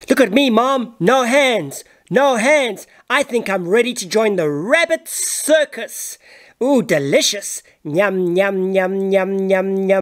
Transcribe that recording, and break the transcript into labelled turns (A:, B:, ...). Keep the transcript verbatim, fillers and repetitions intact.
A: Look at me, Mom. No hands. No hands. I think I'm ready to join the rabbit circus. Ooh, delicious. Yum, yum, yum, yum, yum, yum.